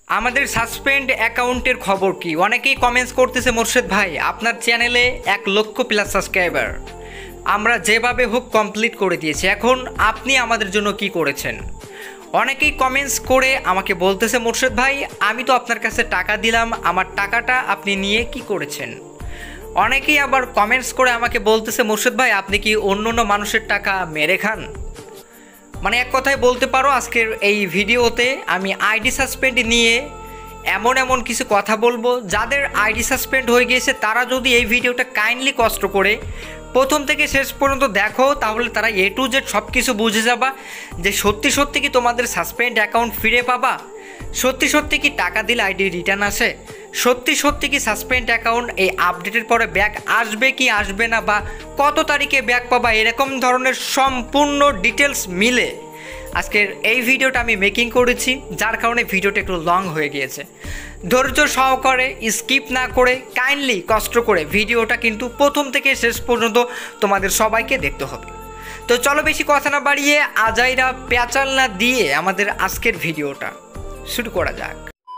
আমাদের সাসপেন্ড অ্যাকাউন্টের খবর কি? অনেকেই কমেন্টস করতেছে, মোর্শেদ ভাই আপনার চ্যানেলে 1 লক্ষ প্লাস সাবস্ক্রাইবার, আমরা যেভাবে হোক কমপ্লিট করে দিয়েছি, এখন আপনি আমাদের জন্য কি করেছেন? অনেকেই কমেন্টস করে আমাকে বলতেছে, মোর্শেদ ভাই আমি তো আপনার কাছে টাকা দিলাম, আমার টাকাটা আপনি নিয়ে কি করেছেন? অনেকেই আবার কমেন্টস করে আমাকে বলতেছে, মোর্শেদ ভাই আপনি কি অন্য মানুষের টাকা মেরে খান? মানে এক কথায় বলতে পারো, আজকের এই ভিডিওতে আমি আইডি সাসপেন্ড নিয়ে এমন কিছু কথা বলবো, যাদের আইডি সাসপেন্ড হয়ে গিয়েছে তারা যদি এই ভিডিওটা কাইন্ডলি কষ্ট করে প্রথম থেকে শেষ পর্যন্ত দেখো, তাহলে তারা A to Z সব কিছু বুঝে যাবা যে সত্যি কি তোমাদের সাসপেন্ড অ্যাকাউন্ট ফিরে পাবা, সত্যি কি টাকা দিলে আইডি রিটার্ন আসে, সত্যি কি সাসপেন্ড অ্যাকাউন্ট এই আপডেটের পরে ব্যাক আসবে কি আসবে না, বা কত তারিখে ব্যাক পাবা, এরকম ধরনের সম্পূর্ণ ডিটেলস মিলে আজকের এই ভিডিওটা আমি মেকিং করেছি, যার কারণে ভিডিওটা একটু লং হয়ে গিয়েছে। ধৈর্য সহকারে স্কিপ না করে কাইন্ডলি কষ্ট করে ভিডিওটা কিন্তু প্রথম থেকে শেষ পর্যন্ত তোমাদের সবাইকে দেখতে হবে। তো চলো বেশি কথা না বাড়িয়ে আজাইরা পেঁচাল না দিয়ে আমাদের আজকের ভিডিওটা শুরু করা যাক।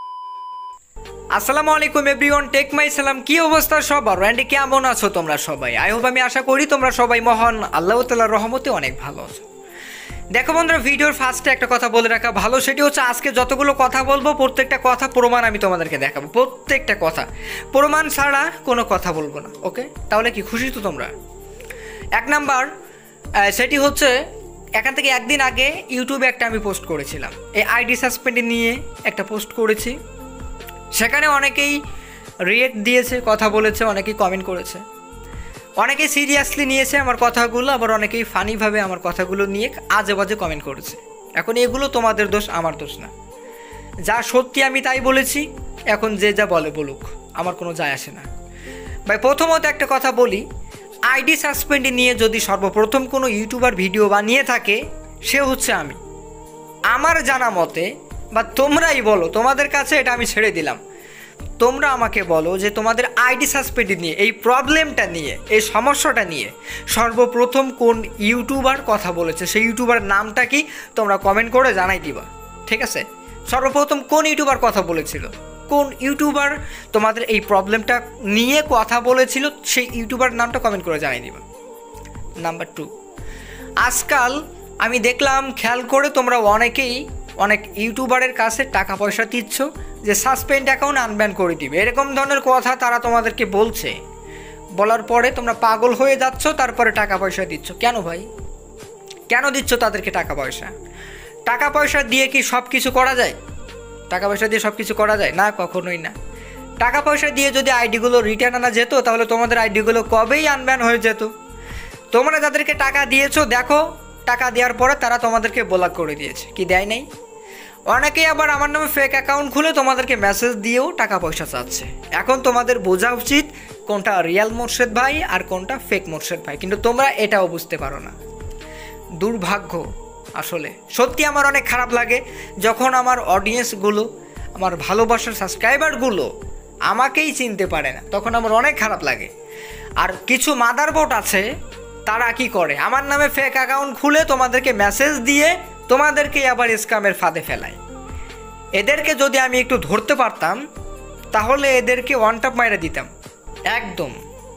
আসসালামু আলাইকুম এভরিওয়ান, টেক মাই সালাম। কি অবস্থা সবার? অ্যান্ড কেমন আছো তোমরা সবাই? আই হোপ, আমি আশা করি তোমরা সবাই মহান আল্লাহ তাআলার রহমতে অনেক ভালো আছো। দেখো বন্ধুরা, ভিডিওর ফার্স্টে একটা কথা বলে রাখা ভালো, সেটি হচ্ছে আজকে যতগুলো কথা বলবো প্রত্যেকটা কথা প্রমাণ আমি তোমাদেরকে দেখাবো, প্রত্যেকটা কথা প্রমাণ ছাড়া কোনো কথা বলবো না। ওকে, তাহলে কি খুশি তো তোমরা? এক নাম্বার, সেটি হচ্ছে এখান থেকে একদিন আগে ইউটিউবে একটা আমি পোস্ট করেছিলাম, এই আইডি সাসপেন্ড নিয়ে একটা পোস্ট করেছি। সেখানে অনেকেই রিয়েক্ট দিয়েছে, কথা বলেছে, অনেকেই কমেন্ট করেছে, অনেকেই সিরিয়াসলি নিয়েছে আমার কথাগুলো, আবার অনেকেই ফানিভাবে আমার কথাগুলো নিয়ে আজে বাজে কমেন্ট করেছে। এখন এগুলো তোমাদের দোষ, আমার দোষ না। যা সত্যি আমি তাই বলেছি, এখন যে যা বলে বলুক, আমার কোনো যায় আসে না ভাই। প্রথমত একটা কথা বলি, আইডি সাসপেন্ড নিয়ে যদি সর্বপ্রথম কোনো ইউটিউবার ভিডিও বানিয়ে থাকে, সে হচ্ছে আমি। আমার জানা মতে, বা তোমরাই বলো, তোমাদের কাছে এটা আমি ছেড়ে দিলাম, তোমরা আমাকে বলো যে তোমাদের আইডি সাসপেন্ড নিয়ে, এই প্রবলেমটা নিয়ে, এই সমস্যাটা নিয়ে সর্বপ্রথম কোন ইউটিউবার কথা বলেছে, সেই ইউটিউবার নামটা কি তোমরা কমেন্ট করে জানাই দিবা, ঠিক আছে? সর্বপ্রথম কোন ইউটিউবার কথা বলেছিল, কোন ইউটিউবার তোমাদের এই প্রবলেমটা নিয়ে কথা বলেছিল, সেই ইউটিউবার নামটা কমেন্ট করে জানাই দিবা। নাম্বার 2, আজকাল আমি দেখলাম, খেয়াল করে তোমরা অনেকেই অনেক ইউটিউবারের কাছে টাকা পয়সা দিচ্ছ যে সাসপেন্ড অ্যাকাউন্ট আনব্যান করে দিবে, এরকম ধরনের কথা তারা তোমাদেরকে বলছে। বলার পরে তোমরা পাগল হয়ে যাচ্ছ, তারপরে টাকা পয়সা দিচ্ছ। কেন ভাই, কেন দিচ্ছ তাদেরকে টাকা পয়সা? টাকা পয়সা দিয়ে কি সব কিছু করা যায়? টাকা পয়সা দিয়ে সব কিছু করা যায় না, কখনোই না। টাকা পয়সা দিয়ে যদি আইডিগুলো রিটার্ন আনা যেত, তাহলে তোমাদের আইডিগুলো কবেই আনব্যান হয়ে যেত। তোমরা যাদেরকে টাকা দিয়েছো, দেখো টাকা দেওয়ার পরে তারা তোমাদেরকে ব্লক করে দিয়েছে, কি দেয় নাই? অনেকেই আবার আমার নামে ফেক অ্যাকাউন্ট খুলে তোমাদেরকে মেসেজ দিয়েও টাকা পয়সা চাচ্ছে। এখন তোমাদের বোঝা উচিত কোনটা রিয়াল মোর্শেদ ভাই আর কোনটা ফেক মোর্শেদ ভাই, কিন্তু তোমরা এটাও বুঝতে পারো না। দুর্ভাগ্য, আসলে সত্যি আমার অনেক খারাপ লাগে যখন আমার অডিয়েন্সগুলো, আমার ভালোবাসার সাবস্ক্রাইবারগুলো আমাকেই চিনতে পারে না, তখন আমার অনেক খারাপ লাগে। আর কিছু মাদারবোর্ড আছে, তারা কি করে, আমার নামে ফেক অ্যাকাউন্ট খুলে তোমাদেরকে মেসেজ দিয়ে তোমাদেরকে আবার স্ক্যামের ফাঁদে ফেলায়। এদেরকে যদি আমি একটু ধরতে পারতাম, তাহলে এদেরকে ওয়ান টপ মাইরে দিতাম একদম।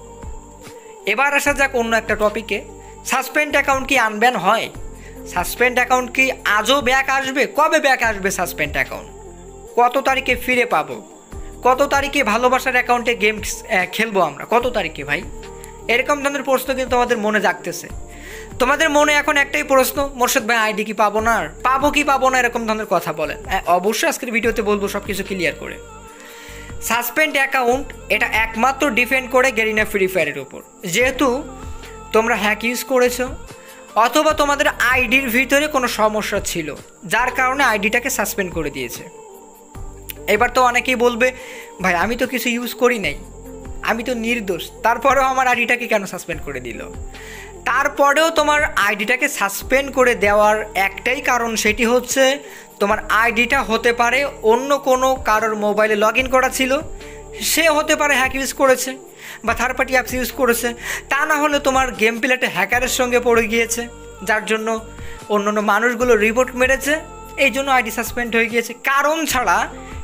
এবার আসা যাক অন্য একটা টপিকে। সাসপেন্ড অ্যাকাউন্ট কি আনব্যান হয়? সাসপেন্ড অ্যাকাউন্ট কি আজও ব্যাক আসবে? কবে ব্যাক আসবে সাসপেন্ড অ্যাকাউন্ট? কত তারিখে ফিরে পাবো? কত তারিখে ভালোবাসার অ্যাকাউন্টে গেম খেলবো আমরা? কত তারিখে ভাই? এরকম ধরনের প্রশ্ন কিন্তু তোমাদের মনে জাগতেছে। তোমাদের মনে এখন একটাই প্রশ্ন, মোর্শেদ ভাই আইডি কি পাবো না, পাবো কি পাবো না, এরকম ধরনের কথা বলেন। অবশ্যই আজকের ভিডিওতে বলবো সব কিছু ক্লিয়ার করে। সাসপেন্ড অ্যাকাউন্ট এটা একমাত্র ডিপেন্ড করে গেরিনা ফ্রি ফায়ারের উপর। যেহেতু তোমরা হ্যাক ইউজ করেছো, অথবা তোমাদের আইডির ভিতরে কোনো সমস্যা ছিল, যার কারণে আইডিটাকে সাসপেন্ড করে দিয়েছে। এবার তো অনেকেই বলবে, ভাই আমি তো কিছু ইউজ করি নাই, আমি তো নির্দোষ, তারপরেও আমার আইডিটাকে কেন সাসপেন্ড করে দিল? তারপরেও তোমার আইডিটাকে সাসপেন্ড করে দেওয়ার একটাই কারণ, সেটি হচ্ছে তোমার আইডিটা হতে পারে অন্য কোনো কারোর মোবাইলে লগ ইন করা ছিল, সে হতে পারে হ্যাক ইউজ করেছে বা থার্ড পার্টি অ্যাপস ইউজ করেছে, তা না হলে তোমার গেম প্লেতে হ্যাকারের সঙ্গে পড়ে গিয়েছে, যার জন্য অন্য মানুষগুলো রিপোর্ট মেরেছে, এই জন্য আইডি সাসপেন্ড হয়ে গিয়েছে। কারণ ছাড়া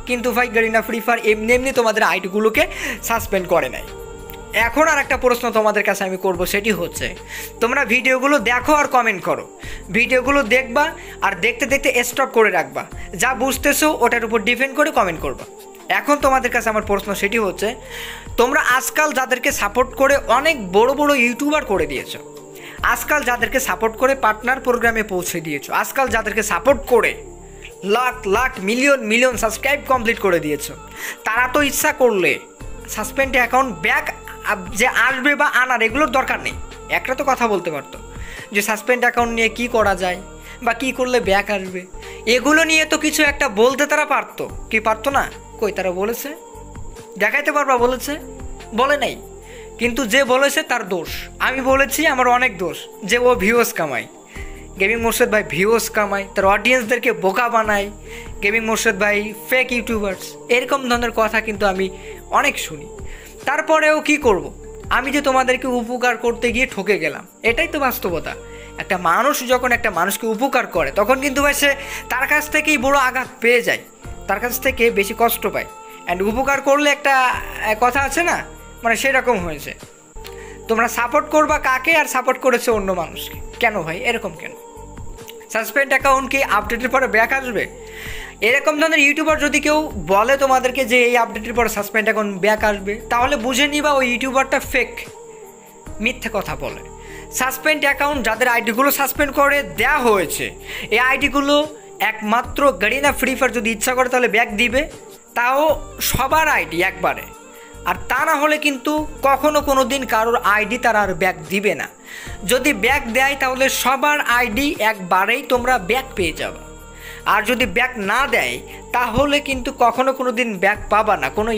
কিন্তু ভাই গারিনা ফ্রি ফায়ার এমনি এমনি তোমাদের আইডিগুলোকে সাসপেন্ড করে নাই। এখন আর একটা প্রশ্ন তোমাদের কাছে আমি করব, সেটি হচ্ছে তোমরা ভিডিওগুলো দেখো আর কমেন্ট করো, ভিডিওগুলো দেখবা আর দেখতে দেখতে স্টপ করে রাখবা, যা বুঝতেছো ওটার উপর ডিপেন্ড করে কমেন্ট করবা। এখন তোমাদের কাছে আমার প্রশ্ন সেটি হচ্ছে, তোমরা আজকাল যাদেরকে সাপোর্ট করে অনেক বড় বড় ইউটিউবার করে দিয়েছো, আজকাল যাদেরকে সাপোর্ট করে পার্টনার প্রোগ্রামে পৌঁছে দিয়েছো, আজকাল যাদেরকে সাপোর্ট করে lakh lakh million million subscribe complete করে দিয়েছো, তারা তো ইচ্ছা করলে সাসপেন্ড অ্যাকাউন্ট ব্যাক যে আসবে বা আনার এগুলোর দরকার নেই। একটা তো কথা বলতে পারতো যে সাসপেন্ড অ্যাকাউন্ট নিয়ে কি করা যায় বা কি করলে ব্যাক আসবে, এগুলো নিয়ে তো কিছু একটা বলতে তারা পারতো, কি পারতো না? কই তারা বলেছে? দেখাইতে পারবা বলেছে? বলে নাই। কিন্তু যে বলেছে তার দোষ। আমি বলেছি আমার অনেক দোষ, যে ও ভিউজ কামায়। গেমিং মোর্শেদ ভাই ভিউজ কামায়, তার অডিয়েন্সদেরকে বোকা বানায়। গেমিং মোর্শেদ ভাই ফেক ইউটিউবার্স, এরকম ধরনের কথা কিন্তু আমি অনেক শুনি। তারপরেও কি করব, আমি যে তোমাদেরকে উপকার করতে গিয়ে ঠকে গেলাম, এটাই তো বাস্তবতা। একটা মানুষ যখন একটা মানুষকে উপকার করে তখন কিন্তু ভাই সে তার কাছ থেকেই বড় আঘাত পেয়ে যায়, তার কাছ থেকে বেশি কষ্ট পায়। অ্যান্ড উপকার করলে একটা কথা আছে না, মানে সেরকম হয়েছে। তোমরা সাপোর্ট করবা কাকে, আর সাপোর্ট করেছে অন্য মানুষকে। কেন ভাই এরকম কেন? সাসপেন্ড অ্যাকাউন্ট কি আপডেটের পরে ব্যাক আসবে? এরকম ধরনের ইউটিউবার যদি কেউ বলে তোমাদেরকে যে এই আপডেটের পরে সাসপেন্ড অ্যাকাউন্ট ব্যাক আসবে, তাহলে বুঝে নিবা ওই ইউটিউবারটা ফেক, মিথ্যে কথা বলে। সাসপেন্ড অ্যাকাউন্ট যাদের আইডিগুলো সাসপেন্ড করে দেওয়া হয়েছে, এই আইডিগুলো একমাত্র গারিনা ফ্রি ফায়ার যদি ইচ্ছা করে তাহলে ব্যাক দিবে, তাও সবার আইডি একবারে। আর তা না হলে কিন্তু কখনো কোনো দিন কারোর আইডি তারা আর ব্যাক দিবে না। যদি ব্যাক দেয় তাহলে সবার আইডি একবারেই তোমরা ব্যাক পেয়ে যাবে। আর যদি ব্যাক না দেয় তাহলে কিন্তু কখনো কোনো দিন ব্যাক পাবা না। কোনো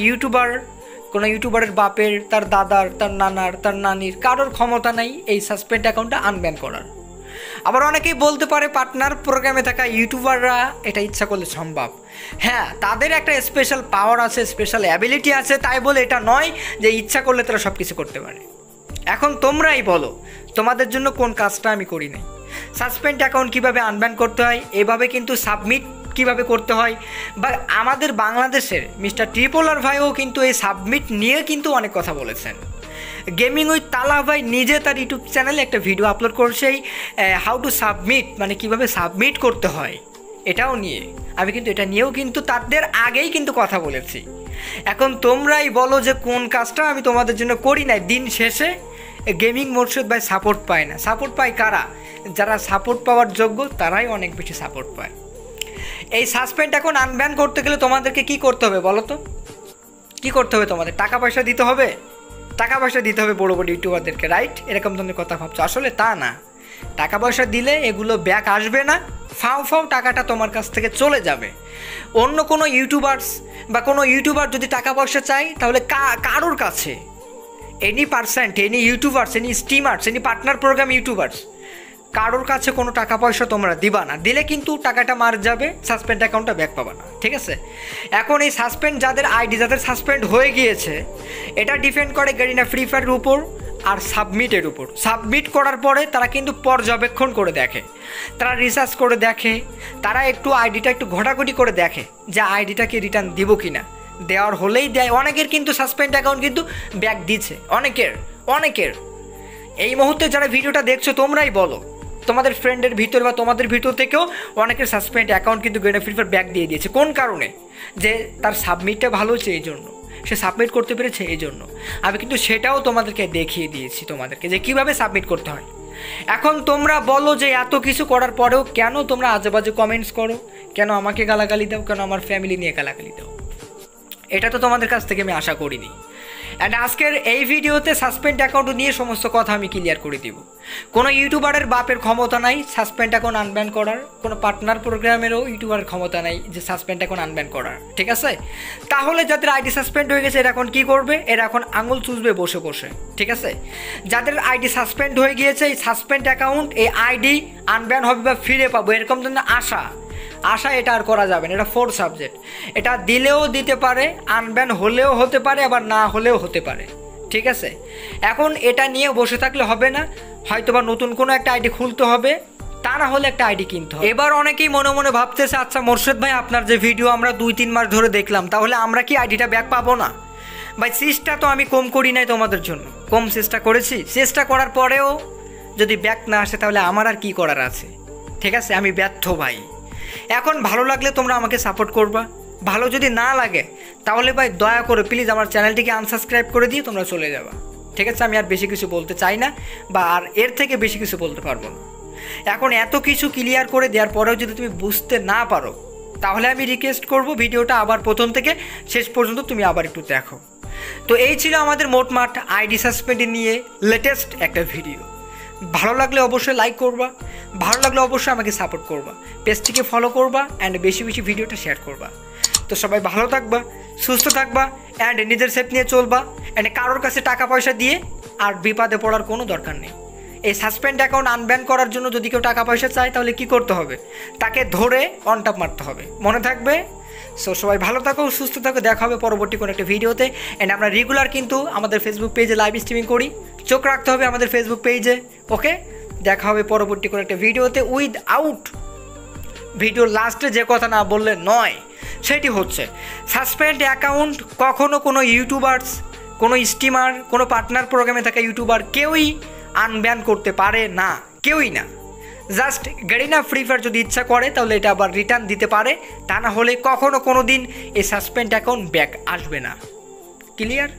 ইউটিউবারের বাপের, তার দাদার, তার নানার, তার নানির কারোর ক্ষমতা নাই এই সাসপেন্ড অ্যাকাউন্টটা আনব্যান করার। আবার অনেকেই বলতে পারে পার্টনার প্রোগ্রামে থাকা ইউটিউবাররা এটা ইচ্ছা করলে সম্ভব। হ্যাঁ, তাদের একটা স্পেশাল পাওয়ার আছে, স্পেশাল অ্যাবিলিটি আছে, তাই বলে এটা নয় যে ইচ্ছা করলে তারা সব কিছু করতে পারে। এখন তোমরাই বলো তোমাদের জন্য কোন কাজটা আমি করি নাই। সাসপেন্ড অ্যাকাউন্ট কীভাবে আনব্যান করতে হয়, এভাবে কিন্তু সাবমিট কীভাবে করতে হয়, বা আমাদের বাংলাদেশের মিস্টার ট্রিপলার ভাইও কিন্তু এই সাবমিট নিয়ে কিন্তু অনেক কথা বলেছেন। গেমিং উইথ তালা ভাই নিজে তার ইউটিউব চ্যানেলে একটা ভিডিও আপলোড করছে হাউ টু সাবমিট, মানে কীভাবে সাবমিট করতে হয় এটাও নিয়ে। আমি কিন্তু এটা নিয়েও কিন্তু তাদের আগেই কিন্তু কথা বলেছি। এখন তোমরাই বলো যে কোন কাজটা আমি তোমাদের জন্য করি নাই। দিন শেষে গেমিং মোর্শেদ ভাই সাপোর্ট পায় না। সাপোর্ট পায় কারা? যারা সাপোর্ট পাওয়ার যোগ্য তারাই অনেক বেশি সাপোর্ট পায়। এই সাসপেন্ড এখন আনব্যান করতে গেলে তোমাদেরকে কি করতে হবে বলো তো? কী করতে হবে তোমাদের? টাকা পয়সা দিতে হবে, টাকা পয়সা দিতে হবে বড় বড় ইউটিউবারদেরকে, রাইট? এরকম ধরনের কথা ভাবছো, আসলে তা না। টাকা পয়সা দিলে এগুলো ব্যাক আসবে না, ফাও ফাও টাকাটা তোমার কাছ থেকে চলে যাবে। অন্য কোনো ইউটিউবার্স বা কোনো ইউটিউবার যদি টাকা পয়সা চায় তাহলে কারোর কাছে, any percent, any YouTubers, any streamers, any partner program YouTubers, কারোর কাছে কোনো টাকা পয়সা তোমরা দিবা না। দিলে কিন্তু টাকাটা মার যাবে, সাসপেন্ড অ্যাকাউন্টটা ব্যাক পাবা না, ঠিক আছে? এখন এই সাসপেন্ড যাদের আইডি যাদের সাসপেন্ড হয়ে গিয়েছে, এটা ডিপেন্ড করে গারিনা ফ্রি ফায়ারের উপর আর সাবমিটের উপর। সাবমিট করার পরে তারা কিন্তু পর্যবেক্ষণ করে দেখে, তারা রিসার্চ করে দেখে, তারা একটু আইডিটা একটু ঘোটাঘুটি করে দেখে যে আইডিটাকে রিটার্ন দিব কি না। দেওয়ার হলেই দেয়। অনেকের কিন্তু সাসপেন্ড অ্যাকাউন্ট কিন্তু ব্যাক দিচ্ছে, অনেকের। এই মুহূর্তে যারা ভিডিওটা দেখছো তোমরাই বলো, তোমাদের ফ্রেন্ডের ভিতর বা তোমাদের ভিতর থেকেও অনেকের সাসপেন্ড অ্যাকাউন্ট কিন্তু গারিনা ফ্রি ফায়ার ব্যাক দিয়ে দিয়েছে। কোন কারণে? যে তার সাবমিটটা ভালো হচ্ছে এই জন্য, সে সাবমিট করতে পেরেছে এই জন্য। আমি কিন্তু সেটাও তোমাদেরকে দেখিয়ে দিয়েছি তোমাদেরকে যে কীভাবে সাবমিট করতে হয়। এখন তোমরা বলো যে এত কিছু করার পরেও কেন তোমরা আজেবাজে কমেন্টস করো, কেন আমাকে গালাগালি দাও, কেন আমার ফ্যামিলি নিয়ে গালাগালি দাও? এটা তো তোমাদের কাছ থেকে আমি আশা করিনি। অ্যান্ড আজকের এই ভিডিওতে সাসপেন্ড অ্যাকাউন্ট নিয়ে সমস্ত কথা আমি ক্লিয়ার করে দিব। কোনো ইউটিউবারের বাপের ক্ষমতা নাই সাসপেন্ড অ্যাকাউন্ট আনব্যান করার, কোনো পার্টনার প্রোগ্রামেরও ইউটিউবারের ক্ষমতা নাই যে সাসপেন্ড অ্যাকাউন্ট আনব্যান করার, ঠিক আছে? তাহলে যাদের আইডি সাসপেন্ড হয়ে গেছে এরা এখন কী করবে? এরা এখন আঙুল চুষবে বসে বসে, ঠিক আছে? যাদের আইডি সাসপেন্ড হয়ে গিয়েছে এই সাসপেন্ড অ্যাকাউন্ট, এই আইডি আনব্যান হবে বা ফিরে পাবো এরকম ধরনের আশা এটা আর করা যাবে না। এটা 4 সাবজেক্ট, এটা দিলেও দিতে পারে, আনব্যান হলেও হতে পারে, আবার না হলেও হতে পারে, ঠিক আছে? এখন এটা নিয়ে বসে থাকলে হবে না, হয়তোবা নতুন কোনো একটা আইডি খুলতে হবে, তা না হলে একটা আইডি কিনতে হবে। এবার অনেকেই মনে মনে ভাবতেছে, আচ্ছা মোর্শেদ ভাই আপনার যে ভিডিও আমরা 2-3 মাস ধরে দেখলাম, তাহলে আমরা কি আইডিটা ব্যাক পাবো না? ভাই চেষ্টা তো আমি কম করি নাই তোমাদের জন্য, কম চেষ্টা করেছি। চেষ্টা করার পরেও যদি ব্যাক না আসে তাহলে আমার আর কি করার আছে? ঠিক আছে, আমি ব্যর্থ ভাই। এখন ভালো লাগলে তোমরা আমাকে সাপোর্ট করবা, ভালো যদি না লাগে তাহলে ভাই দয়া করে প্লিজ আমার চ্যানেলটিকে আনসাবস্ক্রাইব করে দিয়ে তোমরা চলে যাবা। ঠিক আছে, আমি আর বেশি কিছু বলতে চাই না, বা আর এর থেকে বেশি কিছু বলতে পারবো না। এখন এত কিছু ক্লিয়ার করে দেওয়ার পরেও যদি তুমি বুঝতে না পারো তাহলে আমি রিকোয়েস্ট করব ভিডিওটা আবার প্রথম থেকে শেষ পর্যন্ত তুমি আবার একটু দেখো। তো এই ছিল আমাদের মোটমাট আইডি সাসপেন্ড নিয়ে লেটেস্ট একটা ভিডিও। ভালো লাগলে অবশ্যই লাইক করবা, ভালো লাগলে অবশ্যই আমাকে সাপোর্ট করবা, পেজটিকে ফলো করবা অ্যান্ড বেশি বেশি ভিডিওটা শেয়ার করবা। তো সবাই ভালো থাকবা, সুস্থ থাকবা অ্যান্ড নিজের সেফ নিয়ে চলবা। অ্যান্ড কারোর কাছে টাকা পয়সা দিয়ে আর বিপদে পড়ার কোনো দরকার নেই। এই সাসপেন্ড অ্যাকাউন্ট আনব্যান করার জন্য যদি কেউ টাকা পয়সা চায় তাহলে কি করতে হবে? তাকে ধরে অন টপ মারতে হবে, মনে থাকবে। সো সবাই ভালো থাকো, সুস্থ থাকো, দেখা হবে পরবর্তী কোনো একটা ভিডিওতে। অ্যান্ড আমরা রেগুলার কিন্তু আমাদের ফেসবুক পেজে লাইভ স্ট্রিমিং করি, চোখ রাখতে হবে আমাদের ফেসবুক পেজে। ওকে, দেখা হবে পরবর্তী কোনো একটা ভিডিওতে। উইথআউট ভিডিও লাস্টে যে কথা না বললে নয়, সেটি হচ্ছে সাসপেন্ড অ্যাকাউন্ট কখনো কোনো ইউটিউবার্স, কোনো স্ট্রিমার, কোনো পার্টনার প্রোগ্রামে থাকা ইউটিউবার কেউই আনব্যান করতে পারে না, কেউই না। জাস্ট গেরিনা ফ্রি ফায়ার যদি ইচ্ছা করে তাহলে এটা আবার রিটার্ন দিতে পারে, তা না হলে কখনো কোনো দিন এই সাসপেন্ড অ্যাকাউন্ট ব্যাক আসবে না। ক্লিয়ার?